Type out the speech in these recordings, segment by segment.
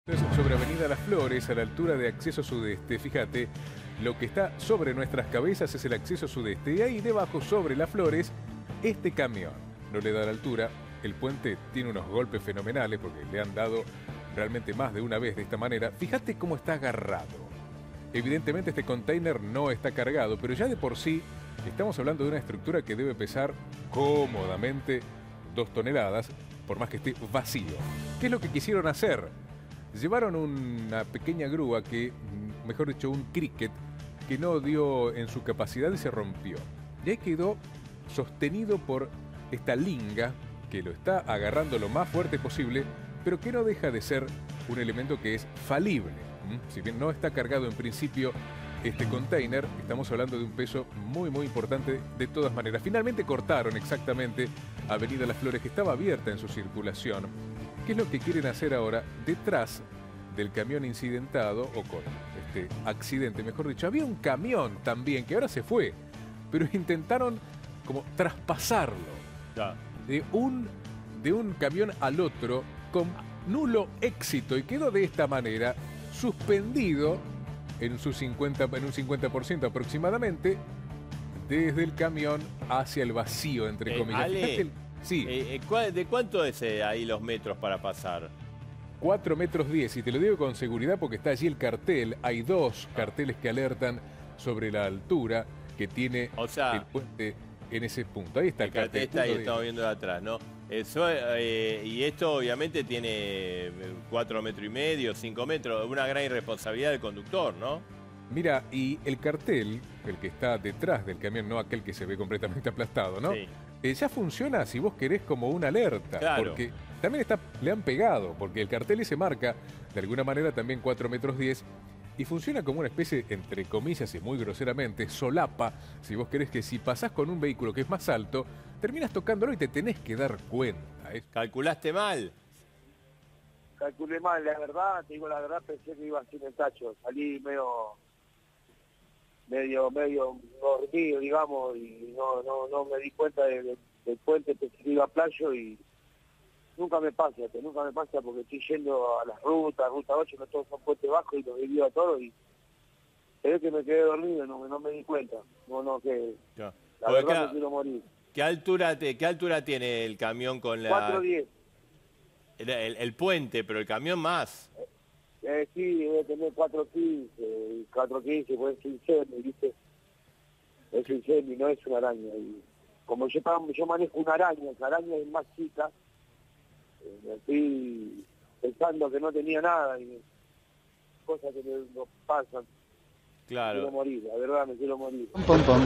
Sobre Avenida Las Flores, a la altura de Acceso Sudeste. Fíjate, lo que está sobre nuestras cabezas es el Acceso Sudeste. Y ahí debajo, sobre Las Flores, este camión no le da la altura. El puente tiene unos golpes fenomenales porque le han dado realmente más de una vez de esta manera. Fíjate cómo está agarrado. Evidentemente este container no está cargado, pero ya de por sí estamos hablando de una estructura que debe pesar cómodamente 2 toneladas, por más que esté vacío. ¿Qué es lo que quisieron hacer? Llevaron una pequeña grúa que, mejor dicho, un cricket, que no dio en su capacidad y se rompió. Y ahí quedó sostenido por esta linga que lo está agarrando lo más fuerte posible, pero que no deja de ser un elemento que es falible. Si bien no está cargado en principio este container, estamos hablando de un peso muy importante de todas maneras. Finalmente cortaron exactamente Avenida Las Flores, que estaba abierta en su circulación. ¿Qué es lo que quieren hacer ahora? Detrás del camión incidentado, o con este accidente, mejor dicho, había un camión también que ahora se fue, pero intentaron como traspasarlo de un camión al otro con nulo éxito y quedó de esta manera suspendido en un 50% aproximadamente desde el camión hacia el vacío, entre comillas. Ale, sí. ¿De cuánto es ahí los metros para pasar? 4,10 metros, y te lo digo con seguridad porque está allí el cartel. Hay 2 carteles que alertan sobre la altura que tiene el puente en ese punto. Ahí está el cartel. Está ahí, estamos viendo de atrás, ¿no? Eso, y esto obviamente tiene 4,5 metros, 5 metros, una gran irresponsabilidad del conductor, ¿no? Mira, y el cartel, el que está detrás del camión, no aquel que se ve completamente aplastado, ¿no? Sí. Ya funciona, si vos querés, como una alerta. Claro. Porque también le han pegado, porque el cartel ese marca, de alguna manera, también 4,10 metros, y funciona como una especie, entre comillas y muy groseramente, solapa, si vos querés, que si pasás con un vehículo que es más alto, terminas tocándolo y te tenés que dar cuenta. ¿Calculaste mal? Calculé mal, la verdad, te digo la verdad, pensé que iba sin el tacho. Salí medio dormido, digamos, y no me di cuenta del puente, pensé que iba a Playo y nunca me pasa porque estoy yendo a las ruta 8, que todos son puentes bajos y los divido a todos y se ve que me quedé dormido, no me di cuenta. Ya. La verdad me quiero morir. ¿Qué altura tiene el camión con la...? 4,10. El puente, pero el camión más. Sí, debe tener 4,15, puede ser un semi, ¿viste? Es un semi, no es una araña. Y como yo manejo una araña, esa araña es más chica, me estoy pensando que no tenía nada y cosas que nos pasan. Claro. Me quiero morir, la verdad me quiero morir. Pom, pom.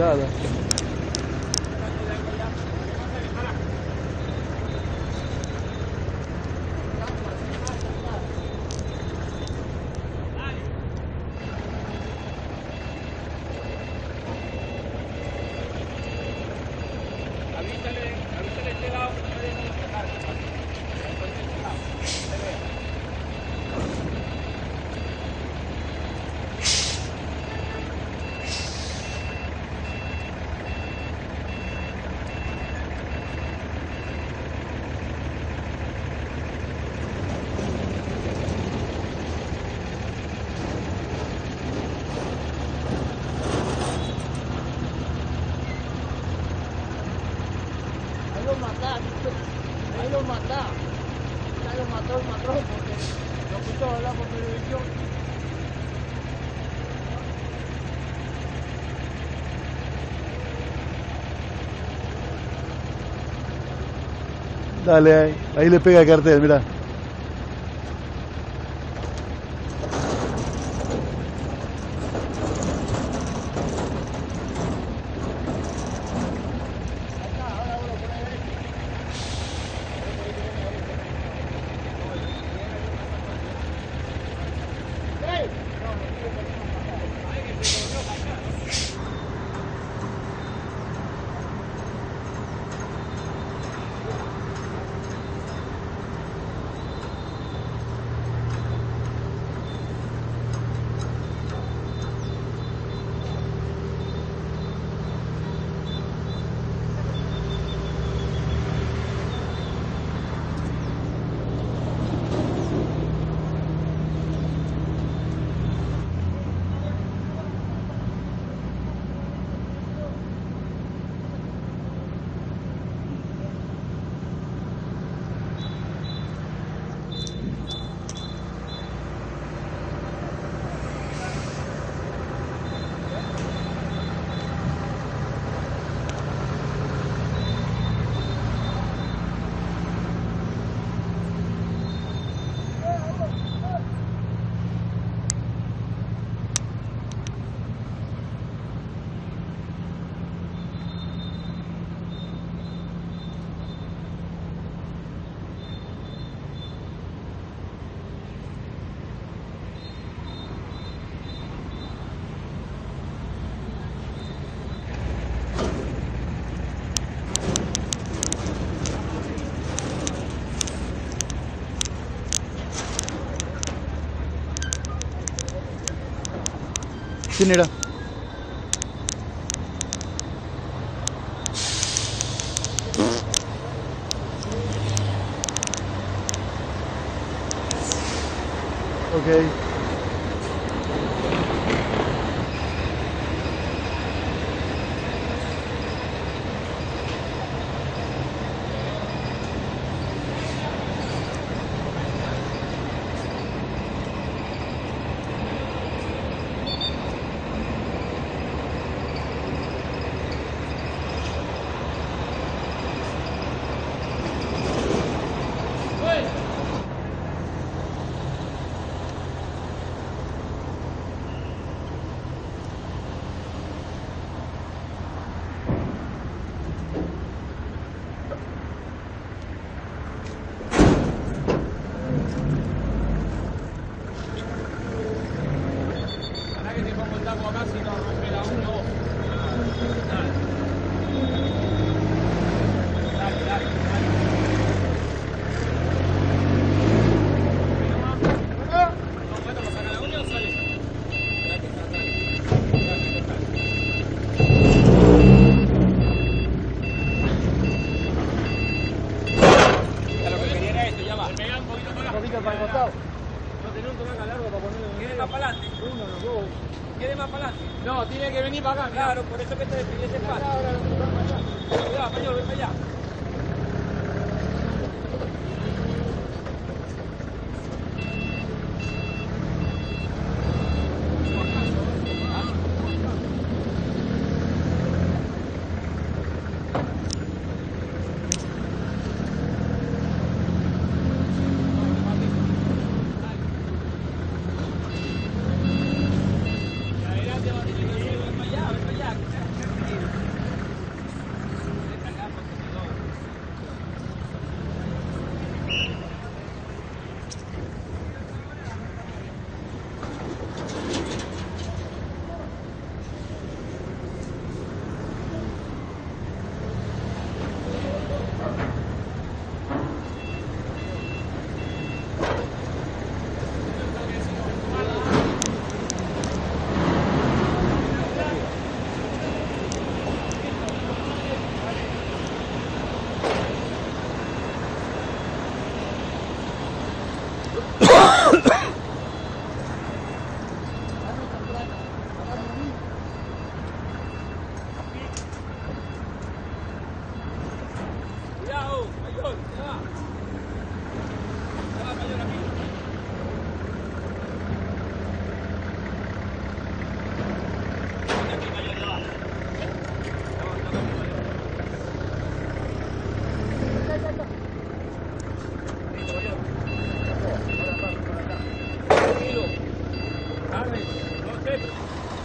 Claro. Ahí lo matá. Ya lo mató el patrón porque lo escuchó hablar por televisión. Dale, ahí le pega el cartel, mirá. ¿Quién era? Ok. No, tiene que venir para acá. Claro, por eso que te despide ese espacio. Cuidado, español, ven para allá. metros.